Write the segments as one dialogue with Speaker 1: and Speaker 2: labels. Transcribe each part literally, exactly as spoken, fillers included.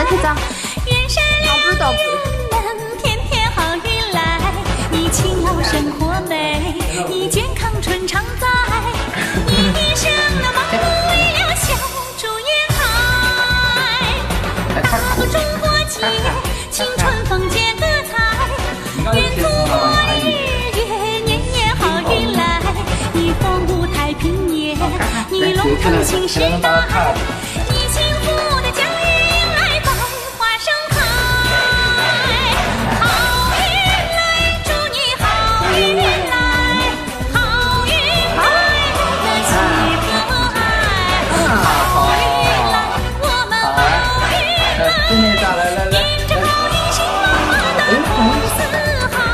Speaker 1: 那去找。
Speaker 2: 愿山
Speaker 1: 我不知道不。
Speaker 2: 天天好运来，你勤劳生活美，你健康春常在，你一生那忙碌为了小猪沿海，大个中国结，青春风节歌彩，愿祖国日月年年好运来，你风舞太平年，你龙腾青时代，你幸福的家园迎来百花盛开，好运来，祝你好运来，好运来，和气和爱，好运来，我们好运来，迎着好运兴旺旺的五四海。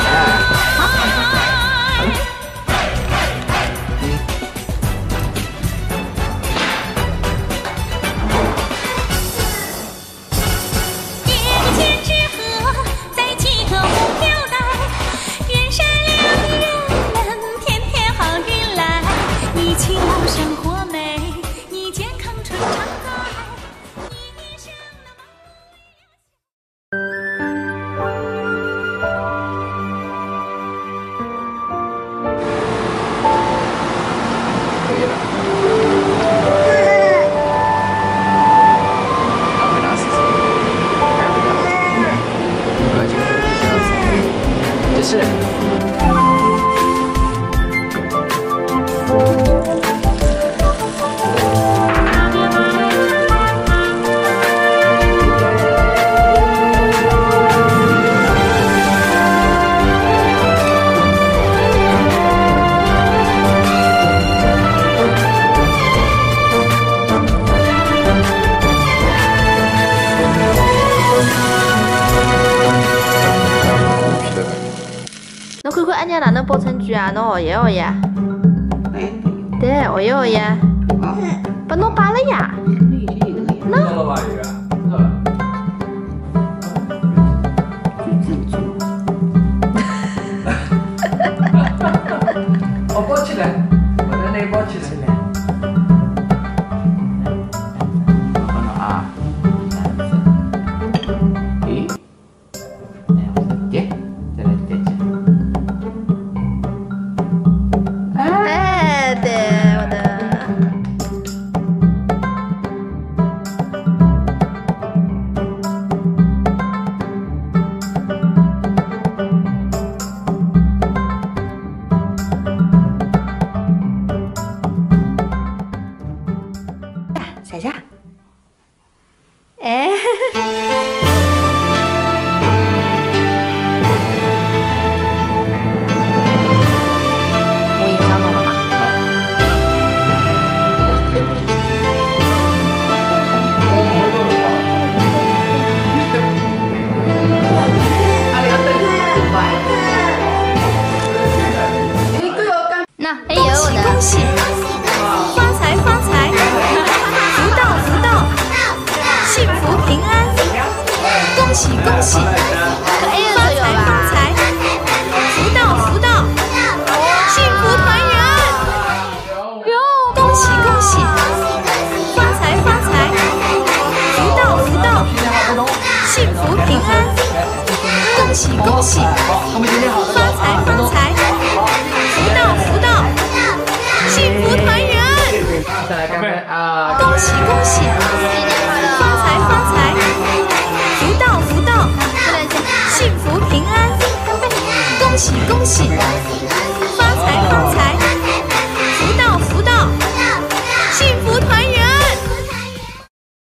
Speaker 2: 叠千纸鹤，再系个红吊带，愿善良的人们天天好运来，你勤劳生活美，你健康春常在，你一生的忙
Speaker 3: 可以了。要回答是什么？该回答是什么？我要去回答就是。
Speaker 1: 侬看看阿娘哪能包成句啊？侬学一学呀。对，学一学呀。把侬摆了呀。喏。
Speaker 3: 我包起来，我在那包起来。我看看啊，诶，叠，再来叠起来。
Speaker 1: 哎，对，我的。踩下。哎。我影响到了吗？那哎呦我的。
Speaker 2: 恭喜发财发财，福到福到，幸福平安，恭喜恭喜，发财发财，福到福到，幸福团圆，恭喜恭喜，发财发财，福到福到，幸福平安，恭喜恭喜，发财发财，福到福到，幸福团圆。
Speaker 3: 再来看看啊！
Speaker 2: 恭喜恭喜，发财发财，福到福到，幸福平安，恭喜恭喜。